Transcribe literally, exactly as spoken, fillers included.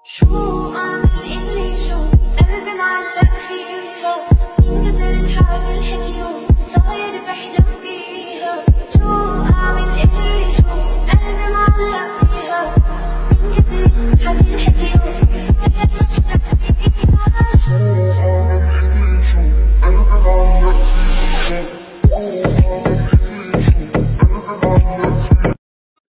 شو أعمل إني شو قلبي معلق فيها من كتر الحب الحلو